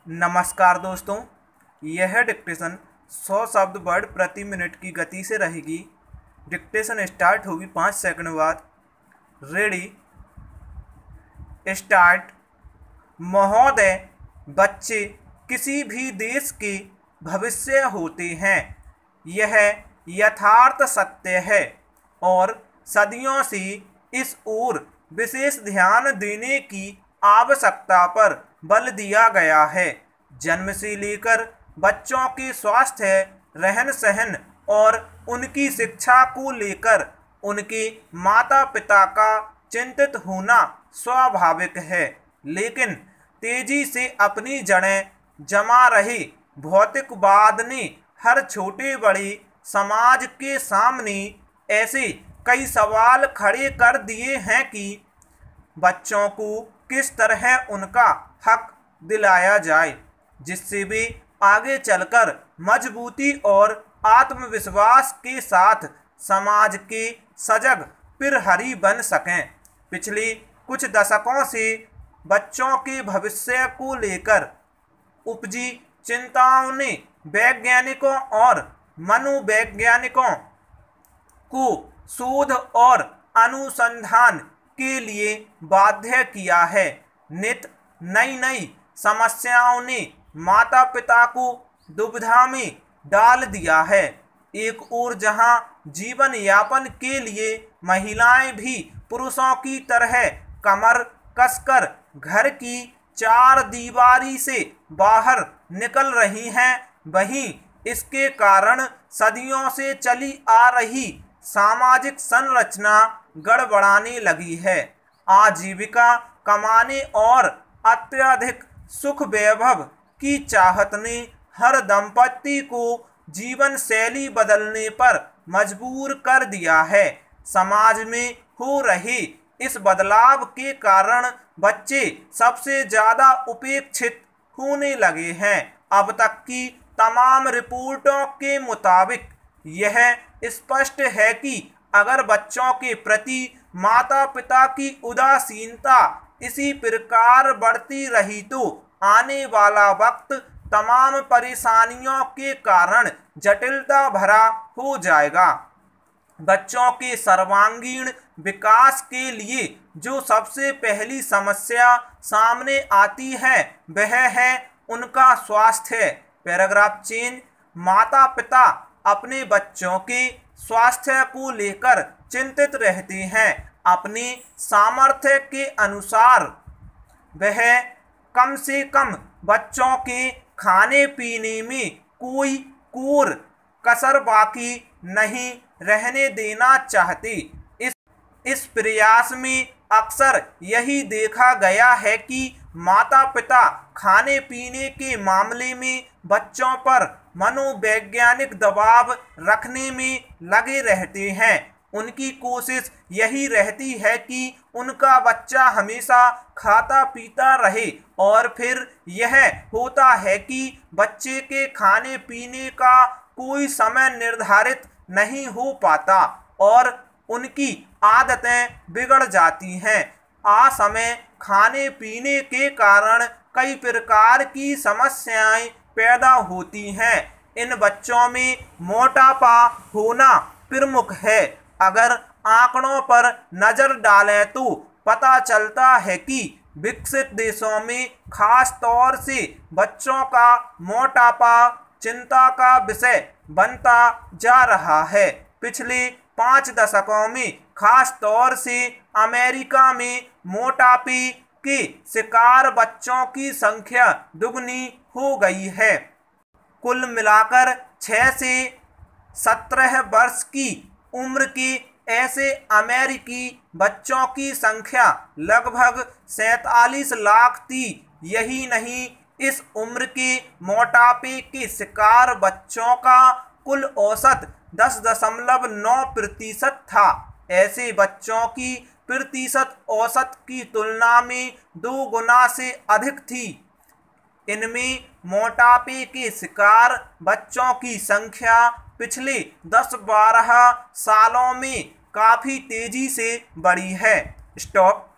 नमस्कार दोस्तों, यह डिक्टेशन 100 शब्द वर्ड प्रति मिनट की गति से रहेगी। डिक्टेशन स्टार्ट होगी 5 सेकंड बाद। Ready, start. महोदय, बच्चे किसी भी देश के भविष्य होते हैं। यह यथार्थ सत्य है और सदियों से इस ओर विशेष ध्यान देने की आवश्यकता पर बल दिया गया है। जन्म से लेकर बच्चों के स्वास्थ्य, रहन सहन और उनकी शिक्षा को लेकर उनके माता पिता का चिंतित होना स्वाभाविक है, लेकिन तेजी से अपनी जड़ें जमा रहे भौतिकवाद ने हर छोटे बड़े समाज के सामने ऐसे कई सवाल खड़े कर दिए हैं कि बच्चों को किस तरह उनका हक दिलाया जाए, जिससे वे आगे चलकर मजबूती और आत्मविश्वास के साथ समाज के सजग प्रहरी बन सकें। पिछले कुछ दशकों से बच्चों के भविष्य को लेकर उपजी चिंताओं ने वैज्ञानिकों और मनोवैज्ञानिकों को शोध और अनुसंधान के लिए बाध्य किया है। नित नई समस्याओं ने माता पिता को दुविधा में डाल दिया है। एक ओर जहां जीवन यापन के लिए महिलाएं भी पुरुषों की तरह कमर कसकर घर की चार दीवारी से बाहर निकल रही हैं, वहीं इसके कारण सदियों से चली आ रही सामाजिक संरचना गड़बड़ाने लगी है। आजीविका कमाने और अत्यधिक सुख वैभव की चाहत ने हर दंपति को जीवन शैली बदलने पर मजबूर कर दिया है। समाज में हो रहे इस बदलाव के कारण बच्चे सबसे ज्यादा उपेक्षित होने लगे हैं। अब तक की तमाम रिपोर्टों के मुताबिक यह स्पष्ट है कि अगर बच्चों के प्रति माता पिता की उदासीनता इसी प्रकार बढ़ती रही तो आने वाला वक्त तमाम परेशानियों के कारण जटिलता भरा हो जाएगा। बच्चों के सर्वांगीण विकास के लिए जो सबसे पहली समस्या सामने आती है वह है उनका स्वास्थ्य। Paragraph change. माता पिता अपने बच्चों के स्वास्थ्य को लेकर चिंतित रहते हैं। अपने सामर्थ्य के अनुसार वह कम से कम बच्चों के खाने पीने में कोई कोर कसर बाकी नहीं रहने देना चाहते। इस प्रयास में अक्सर यही देखा गया है कि माता पिता खाने पीने के मामले में बच्चों पर मनोवैज्ञानिक दबाव रखने में लगे रहते हैं। उनकी कोशिश यही रहती है कि उनका बच्चा हमेशा खाता पीता रहे और फिर यह होता है कि बच्चे के खाने पीने का कोई समय निर्धारित नहीं हो पाता और उनकी आदतें बिगड़ जाती हैं। असमय खाने पीने के कारण कई प्रकार की समस्याएं पैदा होती हैं। इन बच्चों में मोटापा होना प्रमुख है। अगर आंकड़ों पर नजर डालें तो पता चलता है कि विकसित देशों में खास तौर से बच्चों का मोटापा चिंता का विषय बनता जा रहा है। पिछले 5 दशकों में खास तौर से अमेरिका में मोटापे के शिकार बच्चों की संख्या दुगनी हो गई है। कुल मिलाकर 6 से 17 वर्ष की उम्र के ऐसे अमेरिकी बच्चों की संख्या लगभग 47 लाख थी। यही नहीं, इस उम्र के मोटापे के शिकार बच्चों का कुल औसत 10.9% था। ऐसे बच्चों की प्रतिशत औसत की तुलना में 2 गुना से अधिक थी। इनमें मोटापे के शिकार बच्चों की संख्या पिछले 10-12 सालों में काफी तेजी से बढ़ी है। स्टॉप।